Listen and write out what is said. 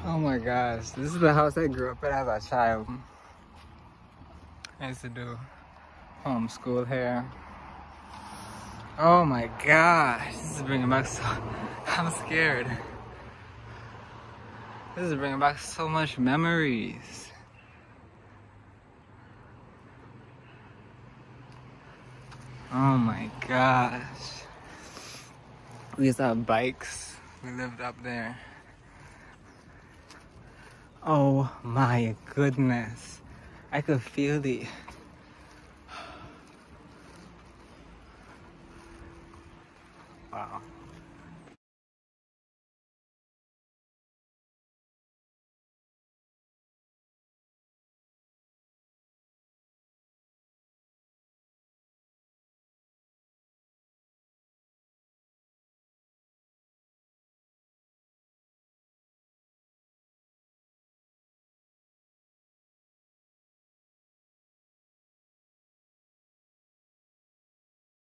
Oh my gosh, this is the house I grew up in as a child. I used to do homeschool here. Oh my gosh, this is bringing back so... I'm scared. This is bringing back so much memories. Oh my gosh. We used to have bikes. We lived up there. Oh my goodness. I could feel the